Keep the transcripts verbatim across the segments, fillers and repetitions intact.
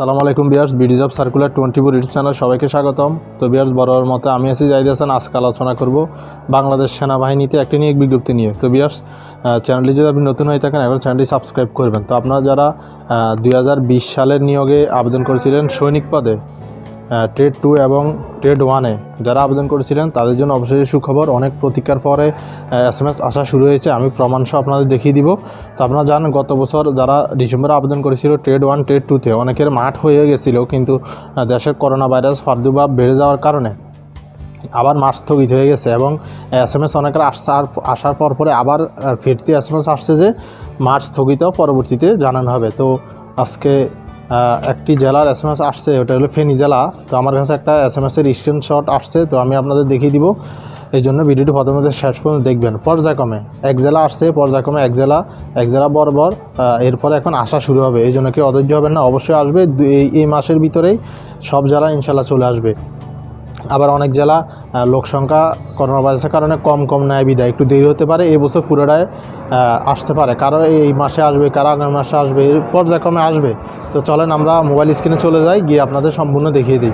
সালামু আলাইকুম viewers, BD job circular twenty four YouTube channel সবাইকে স্বাগতম। তো বিয়ার্স, বরাবর মতো আমি আছি জাহিদ হাসান। আজকে আলোচনা করব বাংলাদেশ সেনাবাহিনীতে একটি নিয়োগ বিজ্ঞপ্তি নিয়ে। তো বিয়ার্স, চ্যানেলটি যদি আপনি নতুন হয়ে থাকেন এখন চ্যানেলটি সাবস্ক্রাইব করবেন। তো আপনারা যারা দুই হাজার বিশ সালের নিয়োগে আবেদন করেছিলেন সৈনিক পদে ট্রেড টু এবং ট্রেড ওয়ানে যারা আবেদন করেছিলেন তাদের জন্য অবশ্যই সুখবর। অনেক প্রতীক্ষার পরে এস এম এস আসা শুরু হয়েছে। আমি প্রমাণসহ আপনাদের দেখিয়ে দিব। তো আপনারা জানেন গত বছর যারা ডিসেম্বরে আবেদন করেছিল ট্রেড ওয়ান ট্রেড টুতে অনেকের মাঠ হয়ে গেছিল, কিন্তু দেশের করোনা ভাইরাস প্রাদুর্ভাব বেড়ে যাওয়ার কারণে আবার মাস স্থগিত হয়ে গেছে এবং এস এম এস অনেকের আসার আসার পর পরে আবার ফিরতি এস এম এস আসছে যে মার্চ স্থগিত পরবর্তীতে জানানো হবে। তো আজকে একটি জেলার এস এম এস আসছে, ওটা হলো ফেনী জেলা। তো আমার কাছে একটা এস এম এসের স্ক্রিনশট আসছে, তো আমি আপনাদের দেখিয়ে দিব। এই জন্য ভিডিওটি প্রথমে শেষ পর্যন্ত দেখবেন। পর্যায়ক্রমে এক জেলা আসছে, পর্যায়ক্রমে এক জেলা এক জেলা বরাবর এরপরে এখন আসা শুরু হবে। এই জন্য কেউ অধৈর্য হবেন না, অবশ্যই আসবে। এই মাসের ভিতরেই সব জেলা ইনশাল্লাহ চলে আসবে। আবার অনেক জেলা লোকসংখ্যা করোনা ভাইরাসের কারণে কম কম নেয় বিদায় একটু দেরি হতে পারে। এই বছর পুরোটায় আসতে পারে, কারো এই মাসে আসবে, কারো আগামী মাসে আসবে, পর্যায়ক্রমে আসবে। তো চলেন আমরা মোবাইল স্ক্রিনে চলে যাই, গিয়ে আপনাদের সম্পূর্ণ দেখিয়ে দিই।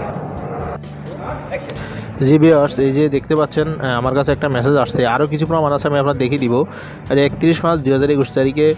জি ভিউয়ার্স, এই যে দেখতে পাচ্ছেন আমার কাছে একটা মেসেজ আসছে, আরও কিছু প্রমাণ আছে আমি আপনার দেখিয়ে দিব। একত্রিশ মার্চ দুই হাজার একুশ তারিখে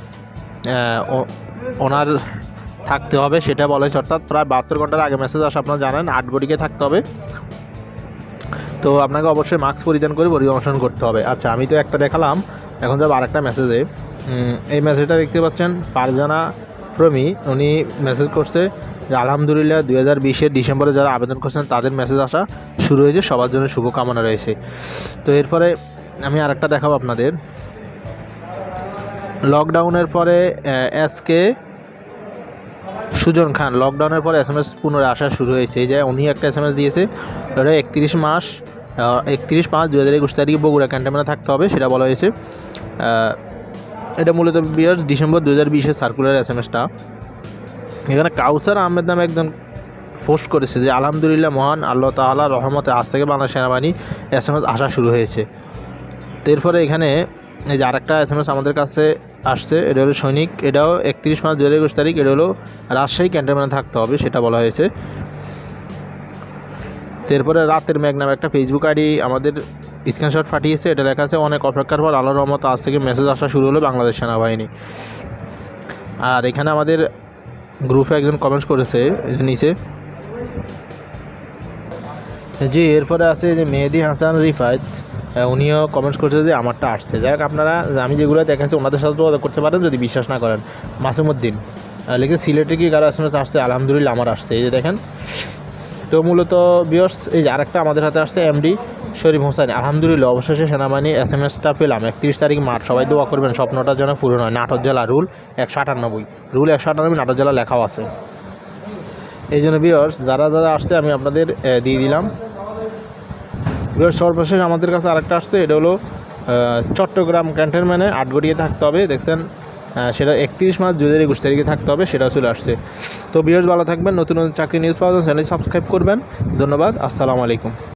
ওনার থাকতে হবে সেটা বলা হয়েছে, অর্থাৎ প্রায় বাহাত্তর ঘন্টার আগে মেসেজ আসে। আপনারা জানেন আট ঘটিকে থাকতে হবে। তো আপনাকে অবশ্যই মাস্ক পরিধান করে পরিদর্শন করতে হবে। আচ্ছা, আমি তো একটা দেখালাম, এখন যাব আরেকটা মেসেজে। এই মেসেজটা দেখতে পাচ্ছেন পারজানা প্রমি, উনি মেসেজ করছে যে আলহামদুলিল্লাহ দুই হাজার বিশের ডিসেম্বরে যারা আবেদন করছেন তাদের মেসেজ আসা শুরু হয়েছে, সবার জন্য শুভকামনা রয়েছে। তো এরপরে আমি আরেকটা দেখাবো আপনাদের। লকডাউনের পরে এস কে সুজন খান, লকডাউনের পরে এস এম এস পুনরায় আসা শুরু হয়েছে। এই যে উনি একটা এস এম এস দিয়েছে, ওটা একত্রিশ মাস একত্রিশ পাঁচ দু হাজার একুশ তারিখে বগুড়া ক্যান্টনমেন্টে থাকতে হবে সেটা বলা হয়েছে। এটা মূলত বিয়ার্স ডিসেম্বর দু হাজার বিশের সার্কুলার এস এম এসটা। এখানে কাউসার আহমেদ নামে একজন পোস্ট করেছে যে আলহামদুলিল্লাহ মহান আল্লাহ তাআলা রহমতে আজ থেকে বাংলাদেশ সেনাবাহিনী এস এম এস আসা শুরু হয়েছে। তো এরপরে এখানে এই যে আরেকটা এস এম এস আমাদের কাছে আসছে, এটা হলো সৈনিক, এটাও একত্রিশ মার্চ দু হাজার একুশ তারিখ, এটা হলো রাজশাহী ক্যান্টনমেন্টে থাকতে হবে সেটা বলা হয়েছে। এরপরে রাতের মেঘ নামে একটা ফেসবুক আইডি আমাদের স্ক্রিনশট পাঠিয়েছে, এটা লেখা আছে অনেক অপেক্ষার পর আল্লাহর রহমতে আজ থেকে মেসেজ আসা শুরু হলো বাংলাদেশ সেনাবাহিনী। আর এখানে আমাদের গ্রুপে একজন কমেন্টস করেছে নিচে, জি এরপরে আছে যে মেহেদি হাসান রিফাত, উনিও কমেন্টস করছে যে আমারটা আসছে। যাই হোক, আপনারা আমি যেগুলো দেখাচ্ছি ওনাদের সাথে যোগাযোগ করতে পারেন যদি বিশ্বাস না করেন। মাসুমউদ্দিন লিখে সিলেটে কি কারো এস এম এস আসছে, আলহামদুলিল্লাহ আমার আসছে, এই যে দেখেন। তো মূলত বিয়ার্স, এই যে আরেকটা আমাদের হাতে আসছে এমডি শরীফ হোসেন, আলহামদুলিল্লাহ অবশেষে সেনাবাহিনী এস এম এসটা পেলাম একত্রিশ তারিখ মার্চ। সবাই দোয়া করবেন স্বপ্নটার জন্য পূরণ হয়। নাটোর জেলা রুল একশো আটানব্বই রুল একশো আটানব্বই নাটোর জেলা লেখাও আছে। এই জন্য বিয়ার্স যারা যারা আসছে আমি আপনাদের দিয়ে দিলাম। বিয়ার্স সর্বশেষ আমাদের কাছে আরেকটা আসছে, এটা হলো চট্টগ্রাম ক্যান্টনমেন্টে আটঘটিয়ে থাকতে হবে, দেখছেন সেটা একত্রিশ মার্চ দু হাজার একুশ তারিখে থাকতে হবে, সেটা চলে আসছে। তো বিয়ার্স ভালো থাকবেন, নতুন নতুন চাকরি নিউজ পাওয়া যায় চ্যানেল সাবস্ক্রাইব করবেন। ধন্যবাদ, আসসালামু আলাইকুম।